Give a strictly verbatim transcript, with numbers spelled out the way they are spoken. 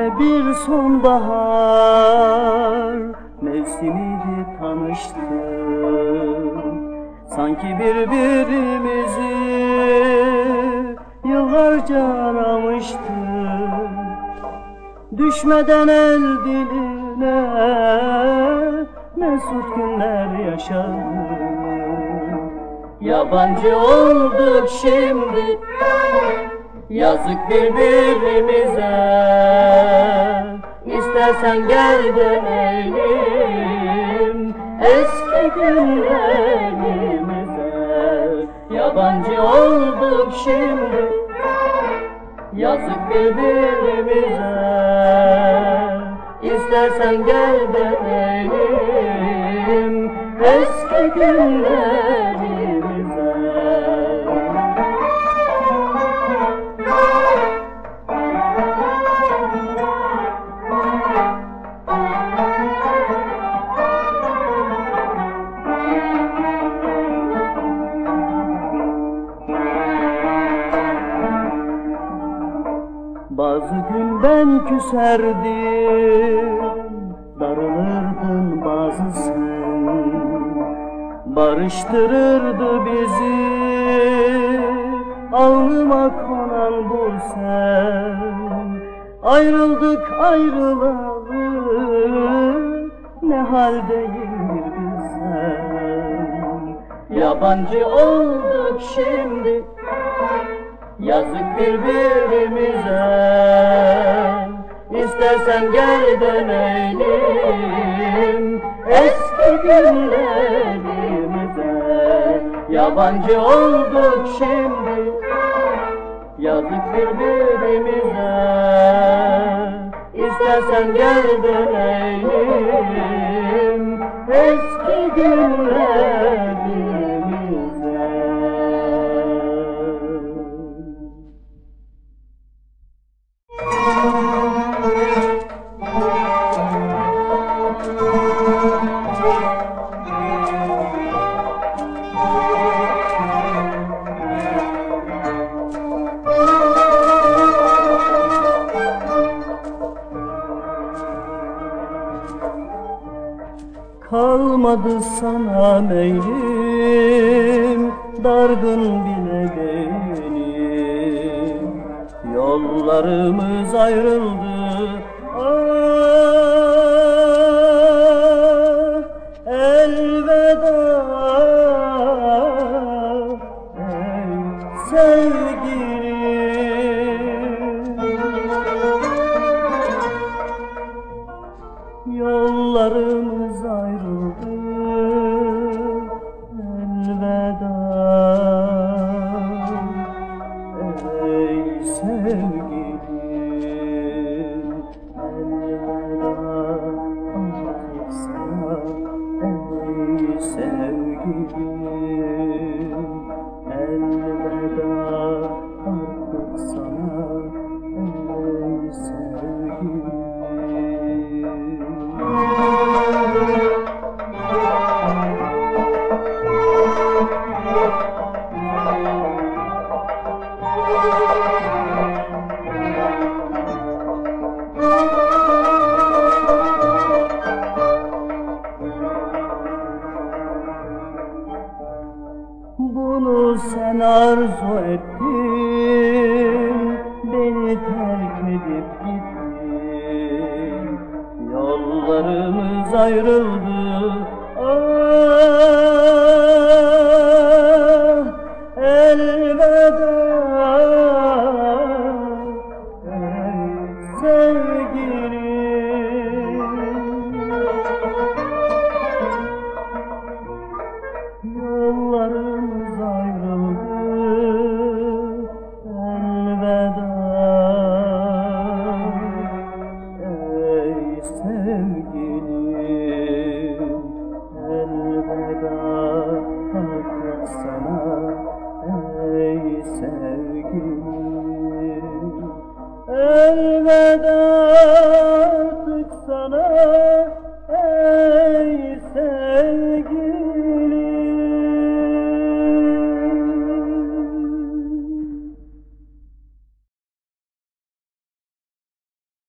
bir sonbahar mevsimiydi, tanıştık. Sanki birbirimizi yıllarca aramıştık. Düşmeden el diline mesut günler yaşadık. Yabancı olduk şimdi, yazık birbirimize. İstersen gel dönelim eski günlerimize. Yabancı olduk şimdi, yazık birbirimize. İstersen gel dönelim eski günlerimize. Bazı gün ben küserdim, darılırdın bazısın. Barıştırırdı bizi alnıma konan bu sen. Ayrıldık ayrılalı, ne haldeyim bir bilsen. Yabancı olduk şimdi, yazık birbirimize. İstersen gel dönelim eski günlerimize. Yabancı olduk şimdi, yazık birbirimize. İstersen gel dönelim eski günlerimize. Kalmadı sana meylim, dargın bile benim. Yollarımız ayrıldı, ah elveda ey sevgilim. Yollarımız ayrıldı, elveda ey sevgilim. Elveda artık sana ey sevgilim. Elveda artık sana ey sevgilim. Bunu sen arzu ettin, beni terk edip gittin. Yollarımız ayrıldı, ah elveda ey sevgilim. Yollarımız ayrıldı, elveda ey sevgilim. Elveda artık sana ey sevgilim. Elveda.